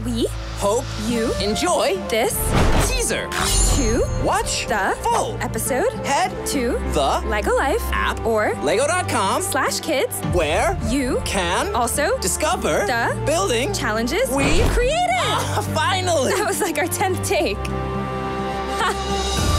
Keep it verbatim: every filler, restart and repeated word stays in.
We hope you enjoy this teaser. To Watch the full episode, head to the Lego Life app or lego dot com slash kids where you can also discover the building challenges we created. Ah, finally! That was like our tenth take. Ha!